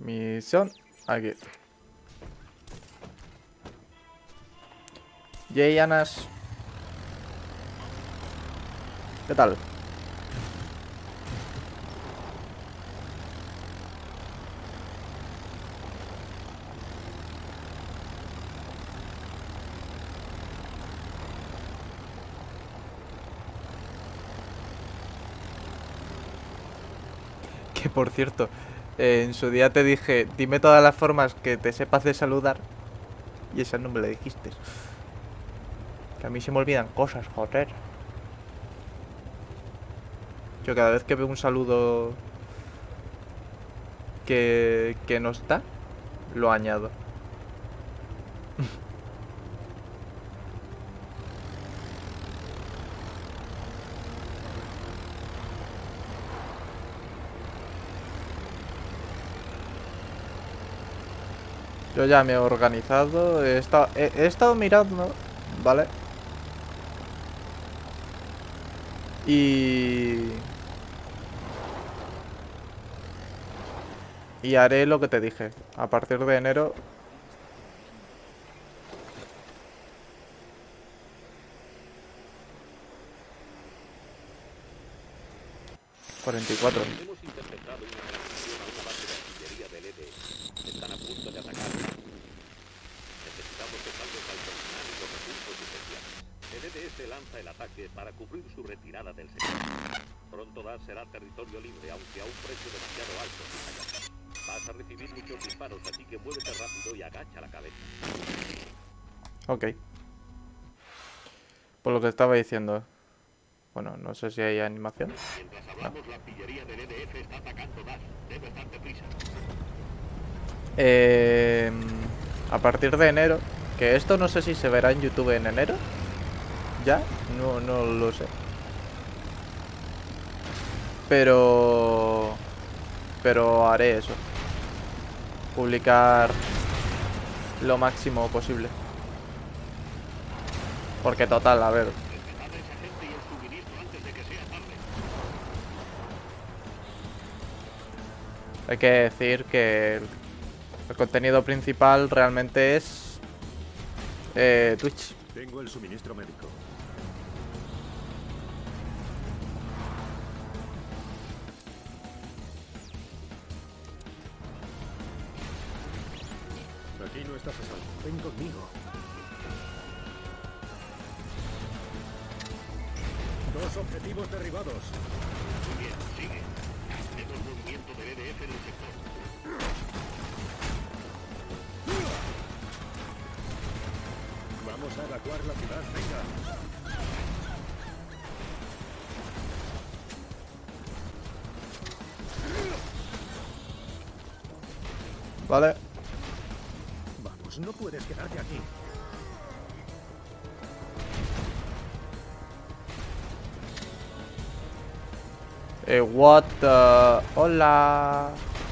Misión. Aquí. Yay, Anas. ¿Qué tal? Que por cierto, en su día te dije, dime todas las formas que te sepas de saludar. Y esa no me la dijiste. Que a mí se me olvidan cosas, joder. Yo cada vez que veo un saludo que no está, lo añado. Yo ya me he organizado, he estado mirando, ¿vale? Y haré lo que te dije. A partir de enero. ...44. Hemos interceptado una transmisión a una base de artillería del EDE. Están a punto de atacar. Necesitamos que salves al personal y los recursos especiales. El EDS lanza el ataque para cubrir su retirada del sector. Pronto será territorio libre, aunque a un precio demasiado alto. Vas a recibir muchos disparos, así que muévete rápido y agacha la cabeza. Ok. Por lo que estaba diciendo. Bueno, no sé si hay animación. Mientras hablamos, la artillería del EDF está atacando DAS. Debes darte prisa. A partir de enero. Que esto no sé si se verá en YouTube en enero. ¿Ya? No lo sé. Pero haré eso. Publicar lo máximo posible. Porque total, a ver. Despejad a esa gente y el suministro antes de que sea tarde. Hay que decir que el contenido principal realmente es Twitch. Tengo el suministro médico. Aquí no estás a salvo. Ven conmigo. Dos objetivos derribados. Muy bien, sigue. Vemos movimiento del EDF en el sector. Vamos a evacuar la ciudad. Venga. Vale. Vamos, no puedes quedarte aquí. What the... Hola.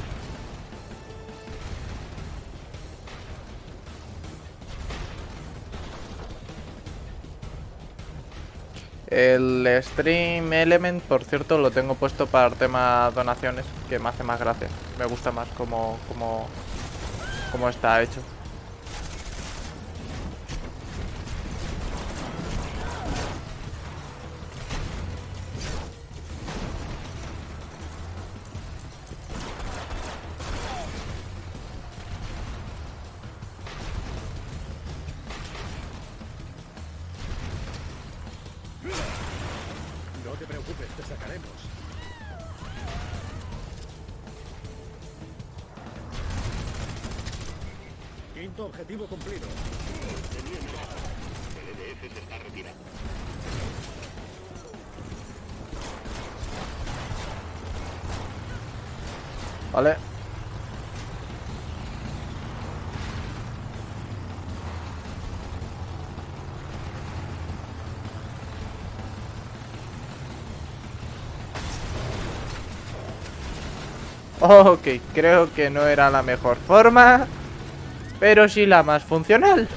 El Stream Element, por cierto, lo tengo puesto para el tema donaciones, que me hace más gracia. Me gusta más como está hecho. No te preocupes, te sacaremos. Quinto objetivo cumplido. El EDF se está retirando. Vale. Ok, creo que no era la mejor forma, pero sí la más funcional.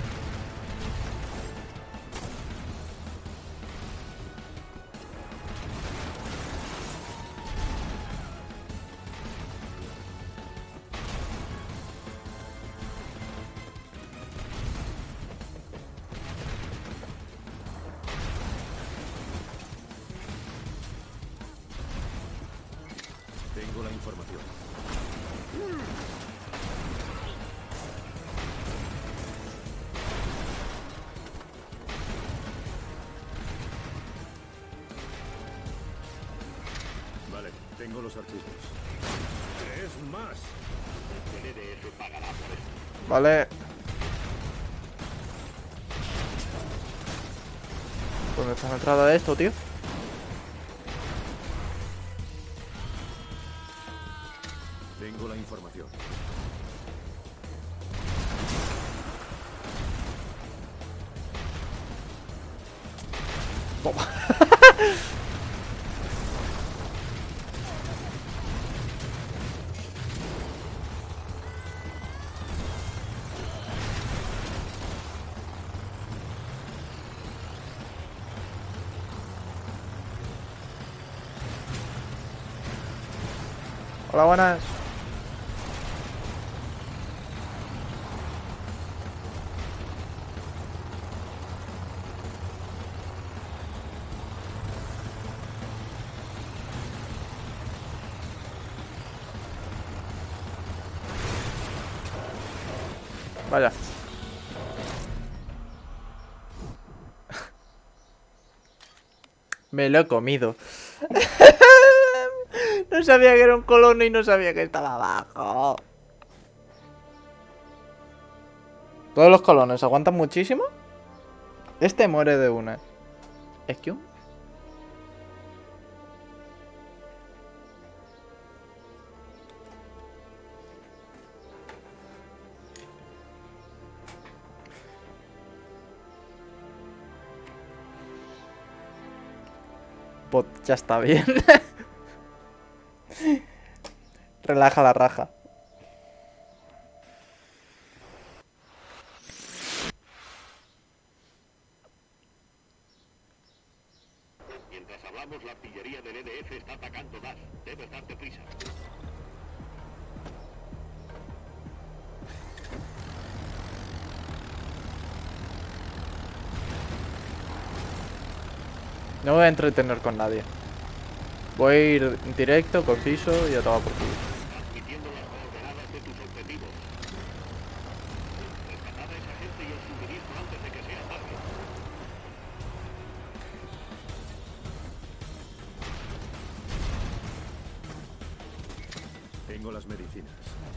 información. Vale, tengo los archivos. 3 más. El EDF pagará por esto. Vale. ¿Dónde está la entrada de esto, tío? Tengo la información. Toma. Hola, buenas. Vaya. Me lo he comido. No sabía que era un colono y no sabía que estaba abajo. Todos los colonos aguantan muchísimo. Este muere de una. ¿Es que un? Bot, ya está bien. Relaja la raja. Mientras hablamos, la artillería del EDF está atacando DAS. Debes darte prisa. No me voy a entretener con nadie. Voy a ir directo, conciso y a tomar por culo. Transmitiendo las coordenadas de tus objetivos. Rescatad a esa gente y el suministro antes de que sea tarde. Tengo las medicinas.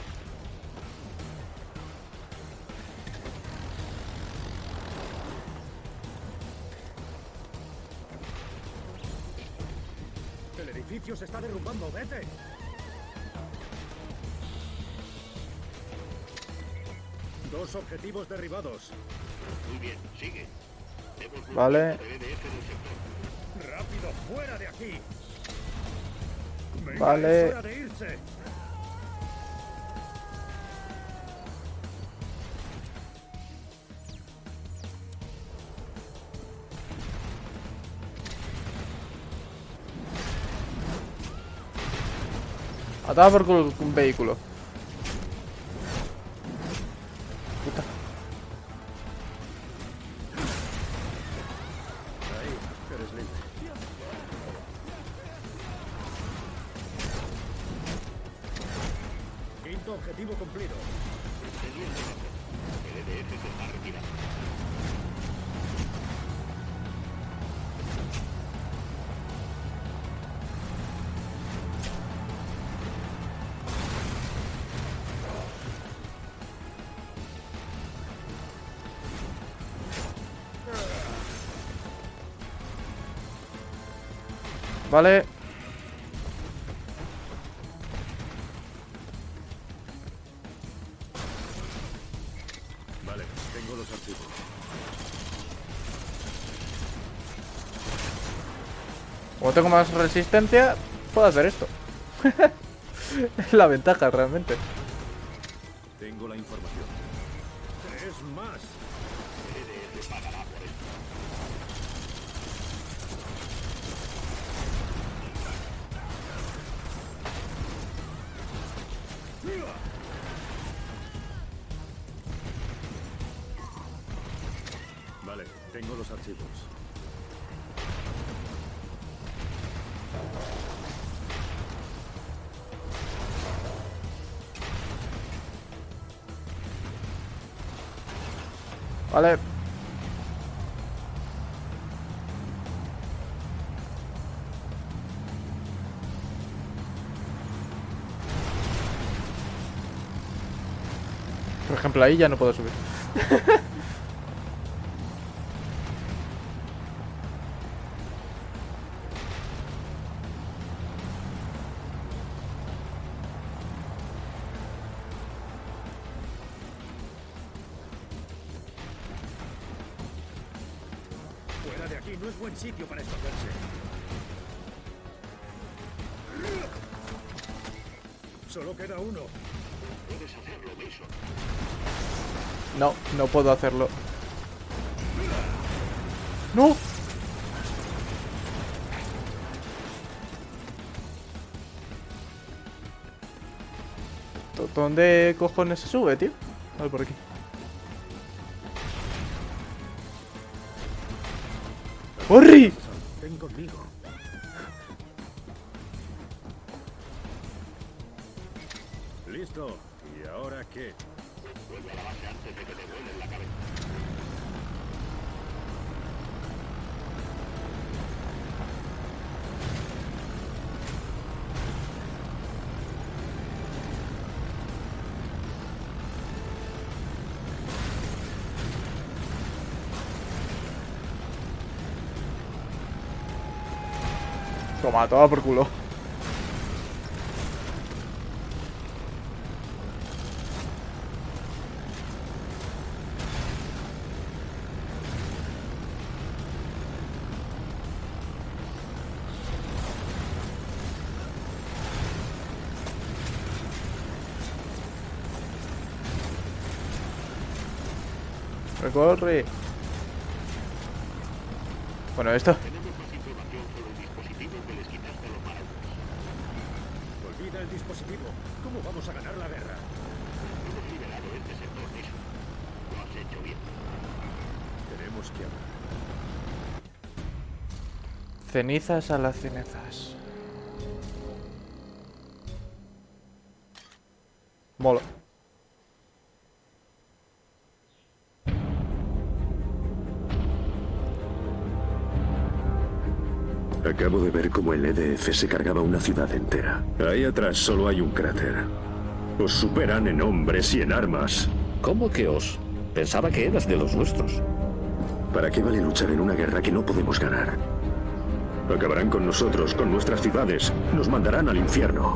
El edificio se está derrumbando, vete. Dos objetivos derribados. Muy bien, sigue. Hemos Vale. bloqueado el EDF del sector. ¡Rápido, fuera de aquí! Venga, Vale. es hora de irse. A tomar por culo un vehículo. Puta. Ahí, eres libre. Quinto objetivo cumplido. El EDF se está retirando. Vale. Vale, tengo los archivos. Como tengo más resistencia, puedo hacer esto. Es la ventaja realmente. Tengo la información. 3 más. El EDF pagará por esto. Vale, tengo los archivos. Vale. Por ejemplo, ahí ya no puedo subir. Fuera de aquí no es buen sitio para esconderse. Solo queda uno. Puedes hacerlo, Mason. No, no puedo hacerlo. ¡No! ¿Dónde cojones se sube, tío? A ver, por aquí. ¡Corri! Ven conmigo. Listo. ¿Y ahora qué? Vuelve a la base antes de que te vuelen la cabeza. Toma, toma por culo. Recorre. Bueno, esto. Tenemos más información sobre el dispositivo que les quitaste a los Marauders. Olvida el dispositivo. ¿Cómo vamos a ganar la guerra? Hemos liberado este sector, Mason. Lo has hecho bien. Tenemos que hablar. Cenizas a las cenizas. Mola. Acabo de ver cómo el EDF se cargaba una ciudad entera. Ahí atrás solo hay un cráter. Os superan en hombres y en armas. ¿Cómo que os? Pensaba que eras de los nuestros. ¿Para qué vale luchar en una guerra que no podemos ganar? Acabarán con nosotros, con nuestras ciudades. Nos mandarán al infierno.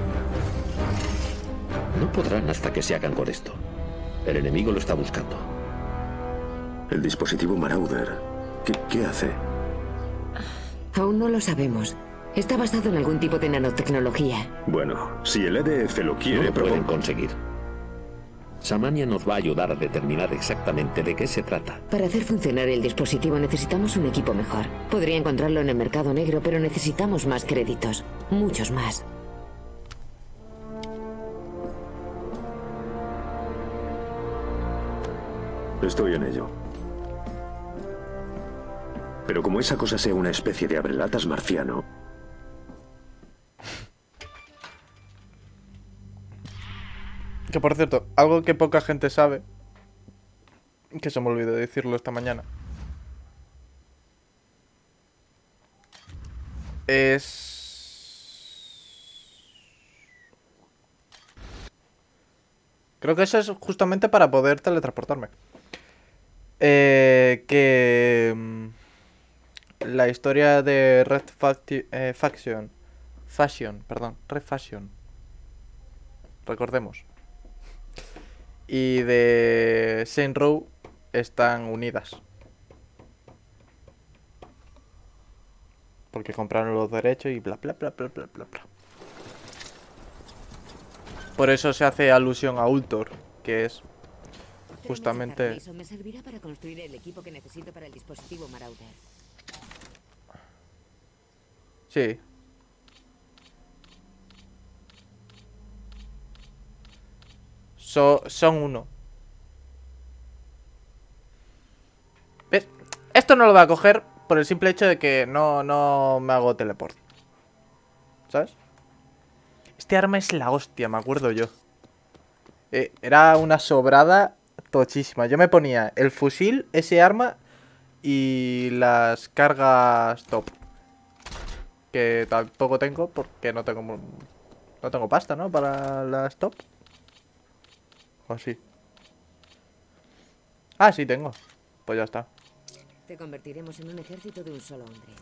No podrán hasta que se hagan con esto. El enemigo lo está buscando. El dispositivo Marauder. ¿Qué hace? Aún no lo sabemos. Está basado en algún tipo de nanotecnología. Bueno, si el EDF lo No quiere, lo pueden conseguir. Samania nos va a ayudar a determinar exactamente de qué se trata. Para hacer funcionar el dispositivo necesitamos un equipo mejor. Podría encontrarlo en el mercado negro, pero necesitamos más créditos. Muchos más. Estoy en ello. Pero como esa cosa sea una especie de abrelatas marciano... Que por cierto, algo que poca gente sabe, que se me olvidó decirlo esta mañana, creo que eso es justamente para poder teletransportarme. La historia de Red Faction, recordemos, y de Saint Row están unidas. Porque compraron los derechos y bla bla bla bla bla bla bla. Por eso se hace alusión a Ultor, que es justamente... Eso me servirá para construir el equipo que necesito para el dispositivo Marauder. Sí. Son uno. ¿Ves? Esto no lo voy a coger por el simple hecho de que no me hago teleport. ¿Sabes? Este arma es la hostia, me acuerdo yo. Era una sobrada tochísima. Yo me ponía el fusil, ese arma y las cargas top. Que tampoco tengo porque no tengo pasta, ¿no? Para las top. ¿O sí? Ah, sí tengo. Pues ya está. Te convertiremos en un ejército de un solo hombre.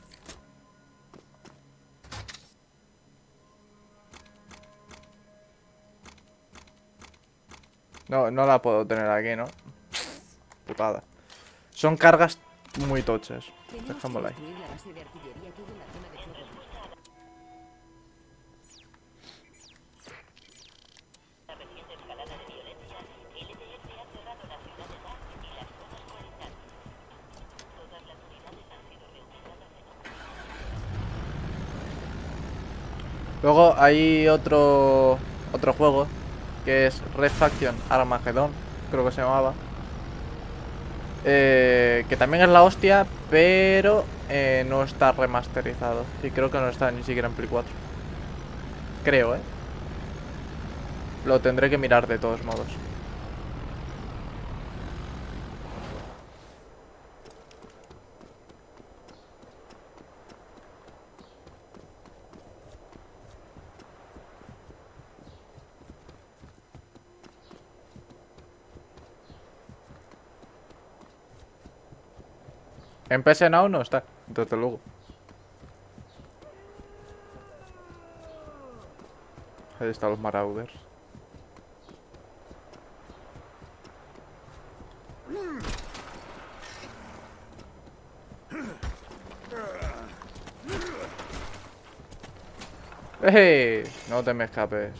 No la puedo tener aquí, ¿no? Putada. Son cargas muy tochas. Dejémosla ahí. Luego hay otro juego que es Red Faction Armageddon, creo que se llamaba. Que también es la hostia, pero no está remasterizado. Y creo que no está ni siquiera en Play 4. Creo, Lo tendré que mirar de todos modos. En PS Now no está, desde luego. Ahí están los Marauders. No te me escapes.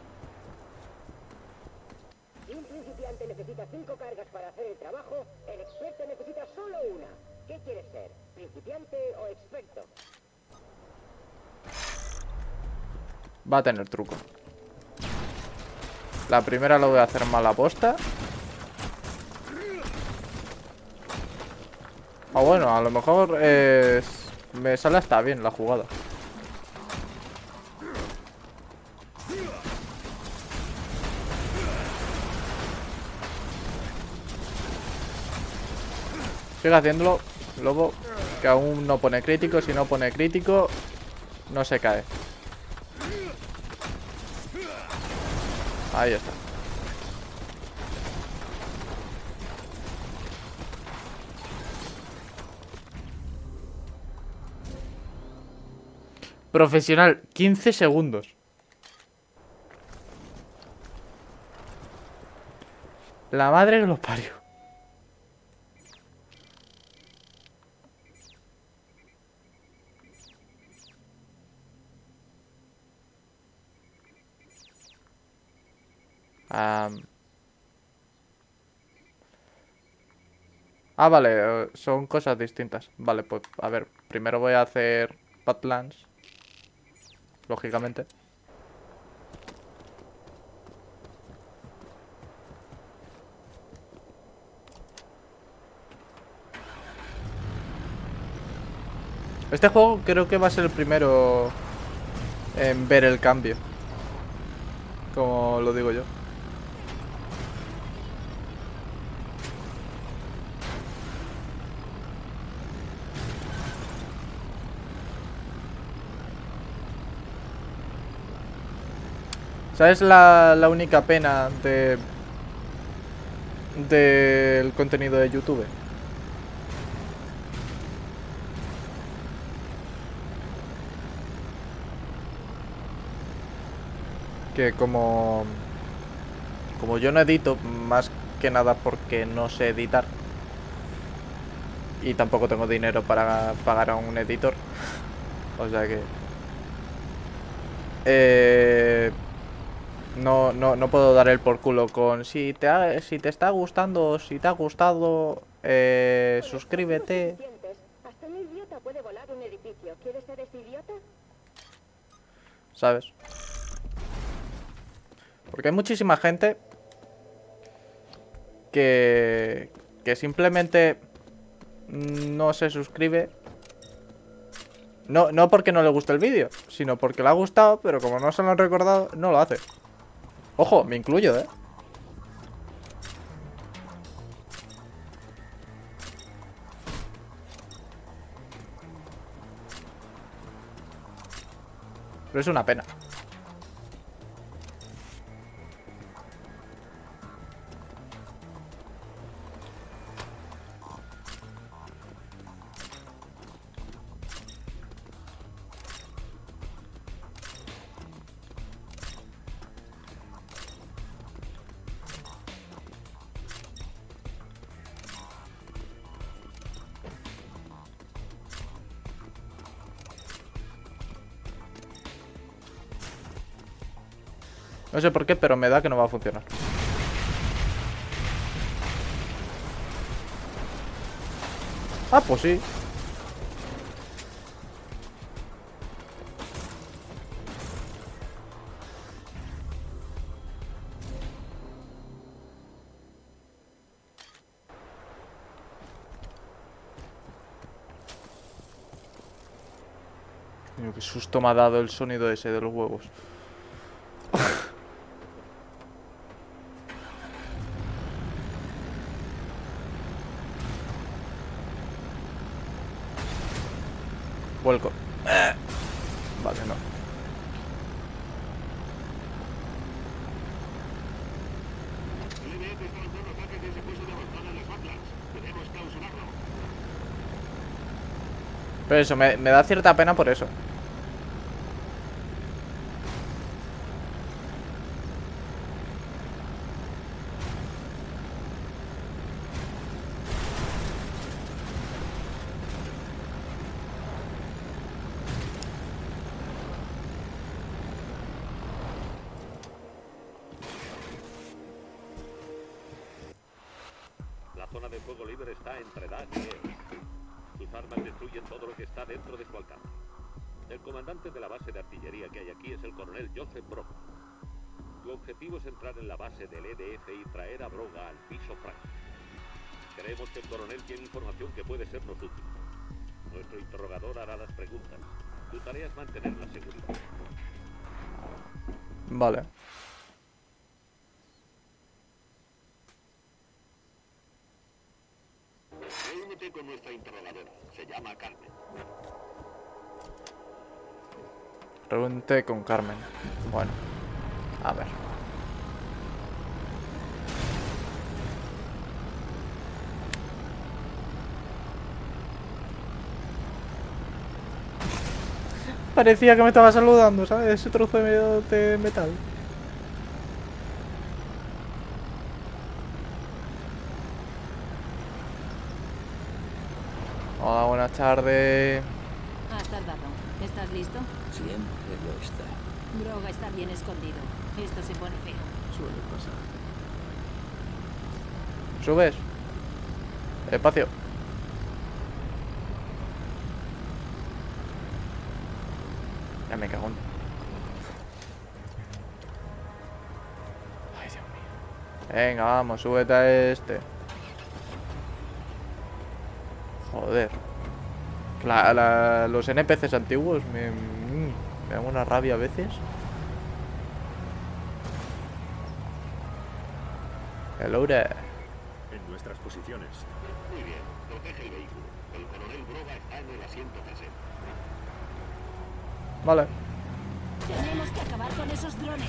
Si un principiante necesita 5 cargas para hacer el trabajo, el experto necesita solo una. ¿Qué quieres ser? ¿Principiante o experto? Va a tener truco. La primera lo voy a hacer mal aposta. Ah, bueno, a lo mejor me sale hasta bien la jugada. Sigue haciéndolo, lobo, que aún no pone crítico. Si no pone crítico, no se cae. Ahí está. Profesional, 15 segundos. La madre que los parió. Ah, vale, son cosas distintas. Vale, pues a ver, primero voy a hacer Badlands, lógicamente. Este juego creo que va a ser el primero en ver el cambio, como lo digo yo. ¿Sabes la única pena del contenido de YouTube? Que como yo no edito, más que nada porque no sé editar y tampoco tengo dinero para pagar a un editor, o sea que no puedo dar el por culo con si te está gustando o si te ha gustado, suscríbete. Hasta un idiota puede volar un edificio. ¿Quieres ser ese idiota? ¿Sabes? Porque hay muchísima gente que simplemente no se suscribe. No porque no le guste el vídeo, sino porque le ha gustado, pero como no se lo han recordado, no lo hace. Ojo, me incluyo, Pero es una pena. No sé por qué, pero me da que no va a funcionar. Ah, pues sí. Coño, qué susto me ha dado el sonido ese de los huevos. Vuelco. Vale, no. Pero eso, me da cierta pena por eso. La zona de fuego libre está entre Dan y Eos. Sus armas destruyen todo lo que está dentro de su alcance. El comandante de la base de artillería que hay aquí es el coronel Joseph Broga. Tu objetivo es entrar en la base del EDF y traer a Broga al piso Frank. Creemos que el coronel tiene información que puede sernos útil. Nuestro interrogador hará las preguntas. Tu tarea es mantener la seguridad. Vale. Reúnete con nuestra interrogadora. Se llama Carmen. Reúnete con Carmen. Bueno. A ver. Parecía que me estaba saludando, ¿sabes? Ese trozo de metal. Hola, buenas tardes. Has tardado. ¿Estás listo? Siempre lo está. Broga está bien escondido. Esto se pone feo. Suele pasar. ¿Subes? Espacio. Ya me cago en... Ay, Dios mío. Venga, vamos, súbete a este. Joder. Los NPCs antiguos me dan una rabia a veces. Hello there. En nuestras posiciones. Muy bien, protege el vehículo. El coronel Broga está en el asiento trasero. Vale. Tenemos que acabar con esos drones.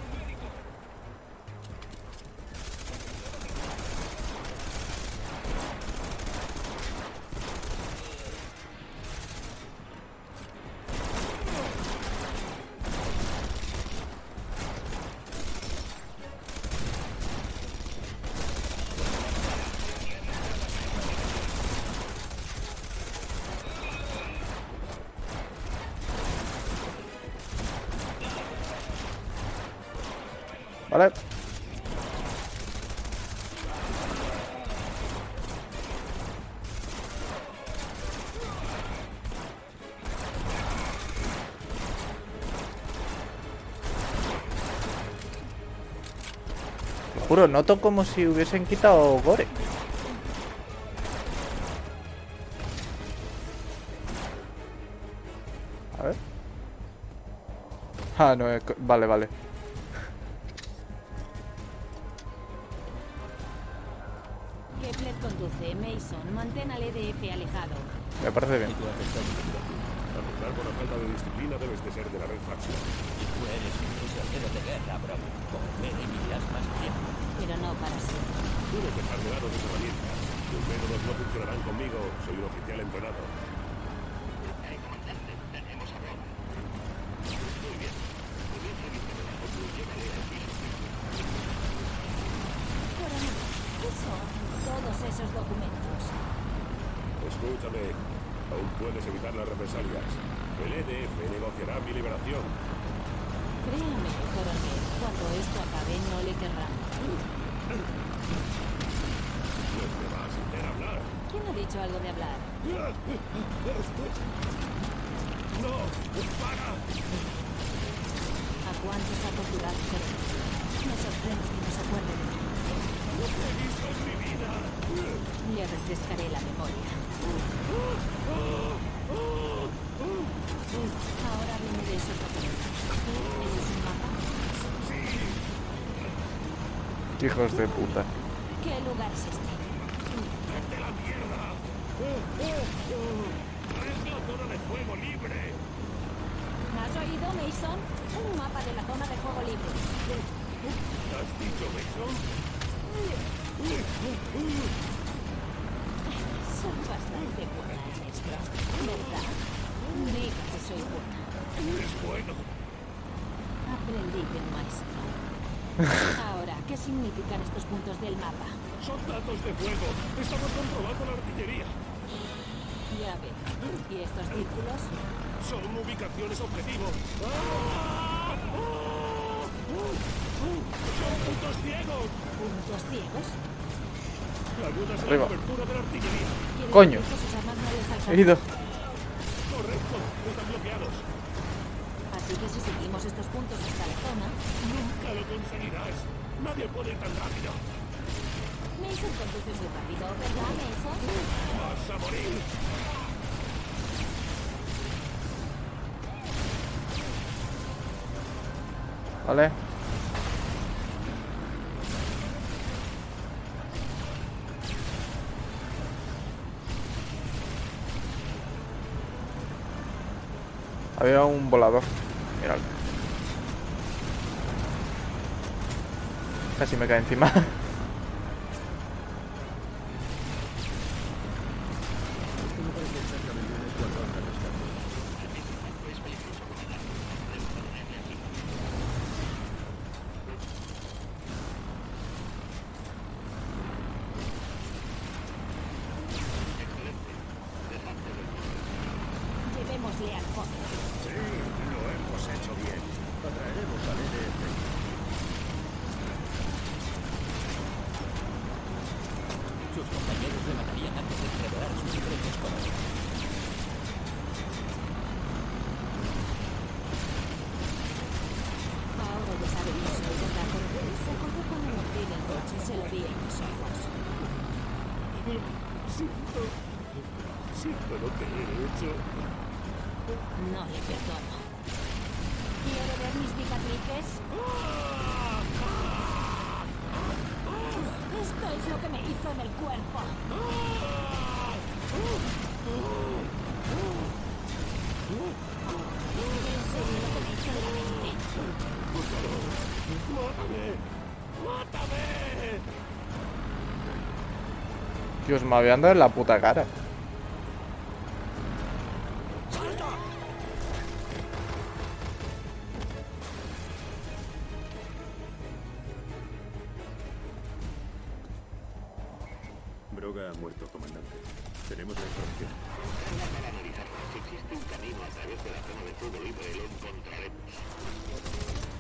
Vale. Te juro, noto como si hubiesen quitado gore. A ver. Ah, no, vale, vale. Kepler conduce. Mason, mantén al EDF alejado. Me parece bien. A juzgar por la falta de disciplina debes de ser de la red Faction. Y tú eres un prisionero de guerra, bro. Coge y vivirás más tiempo. Pero no para siempre. Debes dejar de lado tus herramientas. Tus métodos no funcionarán conmigo. Soy un oficial entrenado. Coronel, ¿qué son todos esos documentos? Escúchame. Aún puedes evitar las represalias. El EDF negociará mi liberación. Créame, coronel, cuando esto acabe no le querrá. Pues me vas a hacer hablar. ¿Quién ha dicho algo de hablar? ¡No! ¡Para! ¿A cuántos ha torturado, coronel? Me sorprende que no se acuerde de mí. ¡No te he visto en mi vida! Le refrescaré la memoria. Ahora viene de esos documentos. ¿Ese es un mapa? Hijos de puta. ¿Qué lugar es este? ¡Vete a la mierda! ¡Es la zona de fuego libre! ¿Has oído, Mason? Un mapa de la zona de fuego libre. ¿Has dicho Mason? Soy bastante buena en esto, ¿verdad? Diga que soy buena. ¡Es bueno! Aprendí de un maestro. Ahora, ¿qué significan estos puntos del mapa? ¡Son datos de fuego! ¡Estamos comprobando la artillería! Ya veo. ¿Y estos círculos? ¡Son ubicaciones objetivo! ¡Son puntos ciegos! ¿Puntos ciegos? Ayudas a la Arriba. cobertura de la artillería. ¿Quiere Coño. decir que sus armas no les alcanzan? He ido. Correcto, están bloqueados. Así que si seguimos estos puntos hasta la zona, Nunca lo conseguirás. Nadie puede ir tan rápido. Mason conduce muy rápido, ¿verdad, Mason? ¡Vas a morir! Vale. Había un volador. Míralo. Casi me cae encima. Llevémosle al fondo. Sí, lo hemos hecho bien. Atraeremos al EDF. Sus compañeros le matarían antes de revelar sus secretos con él. Ahora ya sabe que soy verdad, coronel. Se acordó cuando me fui del coche, se lo vi en los ojos. Siento lo que he hecho. No le perdono. ¿Quiere ver mis cicatrices? Esto es lo que me hizo en el cuerpo. En serio, lo que me hizo en la mente. ¡Mátame! ¡Mátame! Dios, me habían dado en la puta cara. Broga ha muerto, comandante. Tenemos la información. Para analizar si existe un camino a través de la zona de fuego libre, lo encontraremos.